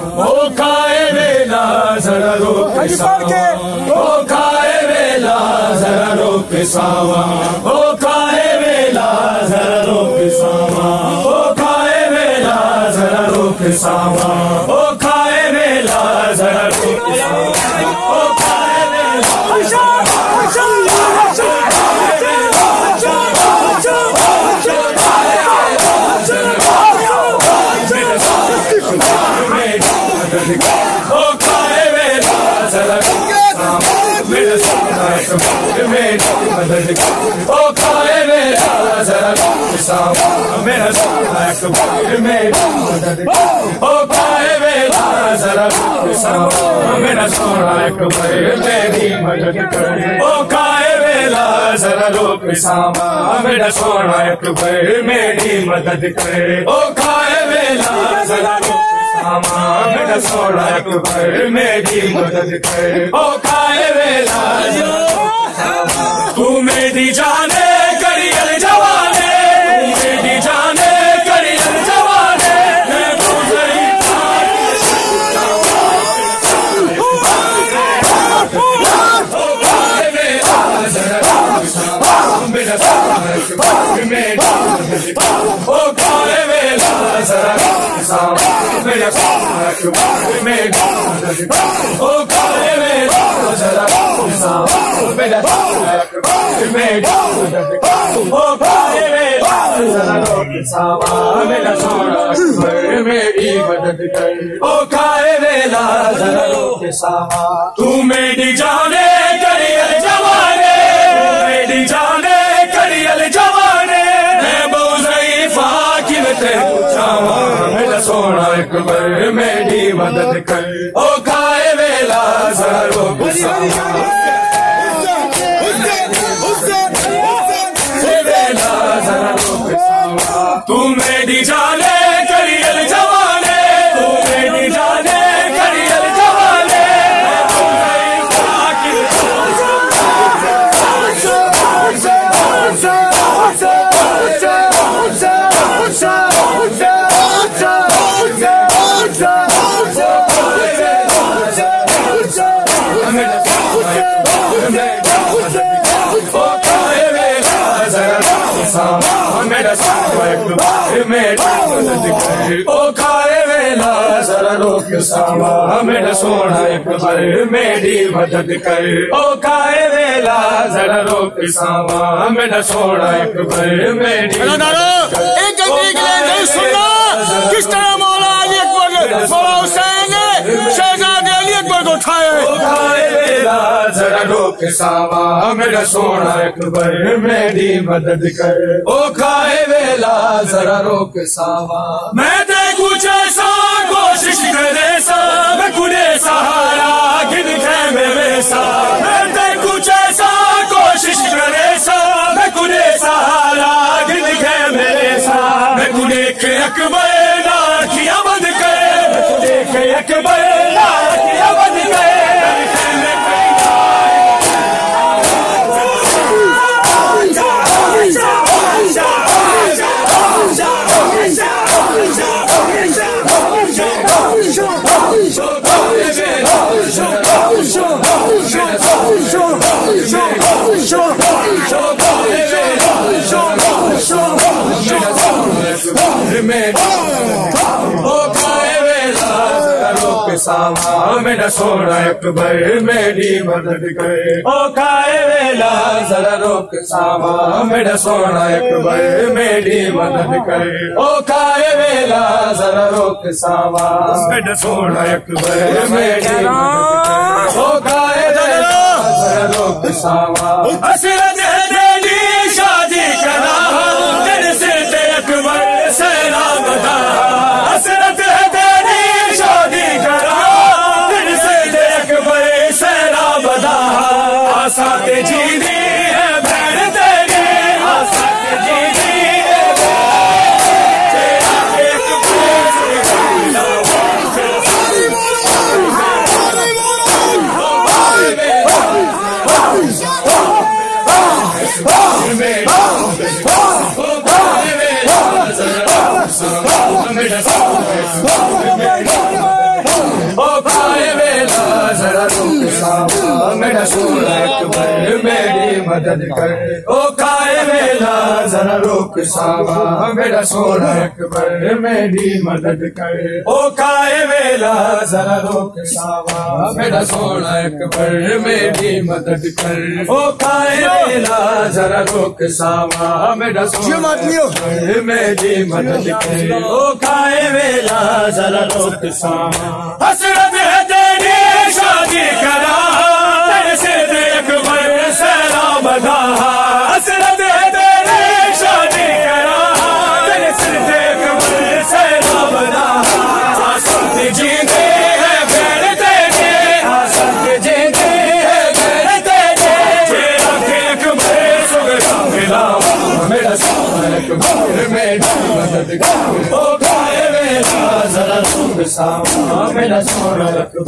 ओ खाए वेला जरा रोक सावा, ओ खाए वेला जरा रोक सावा, ओ खाए वेला जरा रोक सावा, ओ खाए वेला जरा रोक सावा, ओ खाए वेला जरा रोक सावा, ओ खाए वेला ओ खाए वेला जरा मेरा सोना अकबर मेरी मदद कर, ओ खाए वेला जरा सावा, मेरा सोना अकबर मेरी मदद कर, ओ खाए वेला जरा सावा, मेरा सोना अकबर मेरी मदद कर, ओ खाए वेला जरा रोक सावा, मेरा सोना अकबर मेरी मदद कर, ओ खाए वेला जरा मेरा सोना अकबर मेरी मदद कर, ओ खाए वेला तू मेरी जाने करियल जवाने, तू मेरी जाने करियल जवाने, मैं तो मेरा सोना अकबर मेरी मदद कर, ओ खाए वेला जरा मेरा सोना अकबर मेरी मदद कर, ओ खाए वेला जरा मेरा सोना अकबर मेरी मदद कर, ओ खाए वेला जरा मेरा सोना अकबर मेरी मदद कर, ओ खाए वेला जरा तू मेरी जाने करियल जवाने, मेरी जाने करियल जवाने, मैं बोझई फाकिर ते पूछावा, मेरा सोना अकबर मेरी मदद कर, ओ खाए वेला जरा रोक सावा, वेला जरा रोक सावा, तू मेरी जाने करियल जवाने, तू मेरी जाने करियल जवाने, मैं बोझई फाकिर मेरा सोना अकबर मेरी मदद कर, ओ खाए वेला जरा रोक सावा, मेरा सोना अकबर मेरी मदद कर, ओ खाए वेला जरा रोक सावा, मेरा सोना अकबर मेरी एक सुनना किस तरह मौला अली अकबर ने मौला हुसैन ने शहजादे अली अकबर को उठाया, ओ खाए वेला जरा रोक सावा, मेरा सोना अकबर मेरी मदद कर, ओ खाए वेला जरा रोक सावा, मैं ते कुछ ऐसा कोशिश करे सा, मैं कुने सहारा गिन खे में सा, मैं ते कुछ ऐसा कोशिश करे सा, मैं कुने सहारा गिन खे मेरे सा, मैं कुने के अकबर ना किया बंद करे, मैं कुने के अकबर ना किया बंद करे, सावा, मेरा सोना अकबर मेरी मदद कर, ओ खाए वेला जरा रोक सावा, मेरा सोना अकबर मेरी मदद कर, ओ खाए वेला जरा रोक सावा, मेरा सोना अकबर मेरी मदद कर, ओ खाए वेला जरा रोक सावा, हसरत है तेरी शादी करा, तेरे से ते अकबर सेना बता, हसरत है तेरी शादी करा, तेरे से ते अकबर सेना बता, आसा ते जीदी है बहन तेरी, आसा ते जीदी है मेरा सोना अकबर मेरी मदद कर। ओ खाए वेला जरा रोक सामा मेरा सोना अकबर मेरी मदद कर। ओ खाए वेला जरा रोक सामा मेरा सोना अकबर मेरी मदद कर। ओ खाए वेला जरा रोक सामा मेरा सोना अकबर मेरी मदद कर। ओ खाए वेला जरा रोक सामा हसरत है तेरी शादी करा तेरे से अकबर सलाम बधा। हसरत है तेरी शादी करा तेरे से अकबर सलाम बधा। आसत जीते हैं घर तेरे आसत जीते हैं घर तेरे तेरा के अकबर सुगरा मिला मेरा सोना अकबर मेरी मदद कर। ओ खाए वेला जरा रोक सामा मेरा सोना अकबर